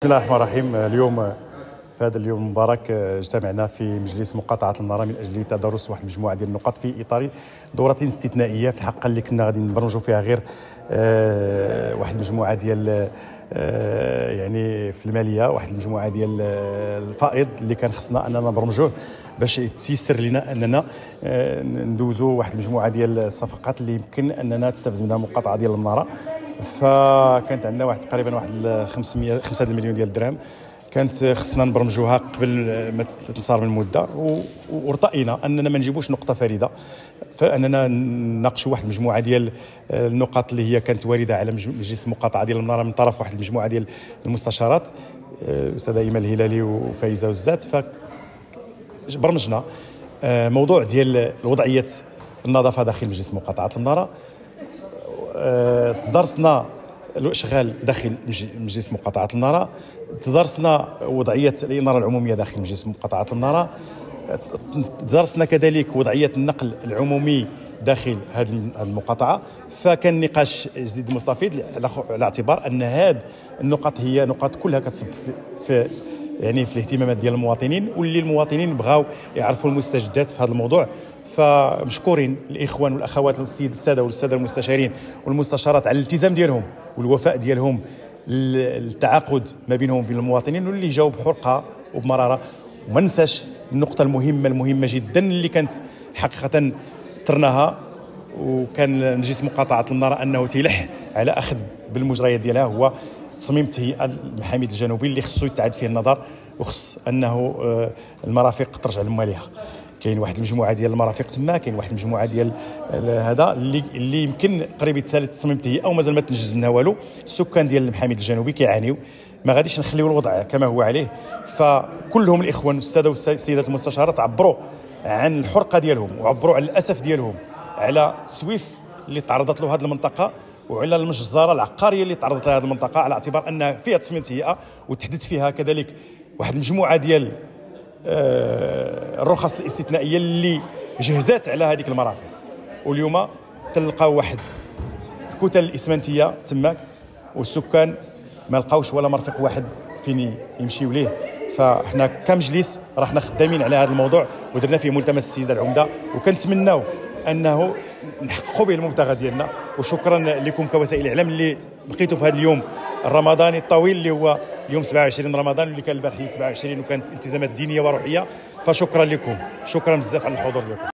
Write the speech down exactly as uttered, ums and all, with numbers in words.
بسم الله الرحمن الرحيم. اليوم في هذا اليوم المبارك اجتمعنا في مجلس مقاطعة المنارة من أجل تدارس واحد المجموعة ديال النقط في إطار دورة استثنائية في الحقيقة اللي كنا غادي نبرمجوا فيها غير آه واحد المجموعة ديال آه يعني في المالية، واحد المجموعة ديال الفائض اللي كان خصنا أننا نبرمجوه باش تيسر لنا أننا آه ندوزوا واحد المجموعة ديال الصفقات اللي يمكن أننا تستفد منها المقاطعة ديال المنارة. فكانت عندنا واحد تقريبا واحد خمسمائة خمسة مليون ديال الدرهم كانت خصنا نبرمجوها قبل ما تنصار من المده، وارتئينا اننا ما نجيبوش نقطه فريده، فاننا نناقشوا واحد المجموعه ديال النقاط اللي هي كانت وارده على مجلس المقاطعه ديال المناره من طرف واحد المجموعه ديال المستشارات الاستاذه ايمان الهلالي وفايزه وزات. فبرمجنا موضوع ديال وضعيه النظافه داخل مجلس مقاطعه المناره، تدرسنا الاشغال داخل مجلس مقاطعه المناره، تدرسنا وضعيه الاناره العموميه داخل مجلس مقاطعه المناره، درسنا كذلك وضعيه النقل العمومي داخل هذه المقاطعه. فكان نقاش جديد مستفيض على اعتبار ان هذه النقط هي نقاط كلها كتصب في, في يعني في الاهتمامات ديال المواطنين، واللي المواطنين بغاو يعرفوا المستجدات في هذا الموضوع. فمشكورين الاخوان والاخوات السيد الساده والساده المستشارين والمستشارات على الالتزام ديالهم والوفاء ديالهم التعاقد ما بينهم وبين المواطنين، واللي جاوا بحرقه وبمراره. وما ننساش النقطه المهمه المهمه جدا اللي كانت حقيقه ترناها، وكان مجلس مقاطعه المناره انه تيلح على اخذ بالمجريات ديالها، هو تصميم تهيئه المحامي الجنوبي اللي خصو يتعاد فيه النظر، وخص انه المرافق ترجع لمالها. كاين واحد المجموعه ديال المرافق تما، كاين واحد المجموعه ديال هذا اللي اللي يمكن قريب يتسالى تصميم التهيئه ومازال ما تنجز منها والو. السكان ديال المحامي الجنوبي كيعانيو، ما غاديش نخليو الوضع كما هو عليه. فكلهم الاخوان والساده والسيدات المستشارات عبروا عن الحرقه ديالهم، وعبروا عن الاسف ديالهم على التسويف اللي تعرضت له هذه المنطقه، وعلى المجزره العقاريه اللي تعرضت لها هذه المنطقه، على اعتبار انها فيها تصميم تهيئه وتحدث فيها كذلك واحد المجموعه ديال الرخص الاستثنائيه اللي جهزات على هذيك المرافق. واليوم تلقاو واحد الكتل الاسمنتيه تماك، والسكان ما لقاوش ولا مرفق واحد فين يمشيو ليه. فاحنا كمجلس راحنا خدامين على هذا الموضوع ودرنا فيه ملتمس السيده العمده، وكنتمناو انه نحققوا به المبتغى ديالنا. وشكرا لكم كوسائل الاعلام اللي بقيتوا في هذا اليوم الرمضاني الطويل اللي هو يوم سبعة وعشرين رمضان، اللي كان البارح سبعة وعشرين وكانت التزامات دينيه وروحيه. فشكرا لكم، شكرا بزاف على الحضور ديالكم.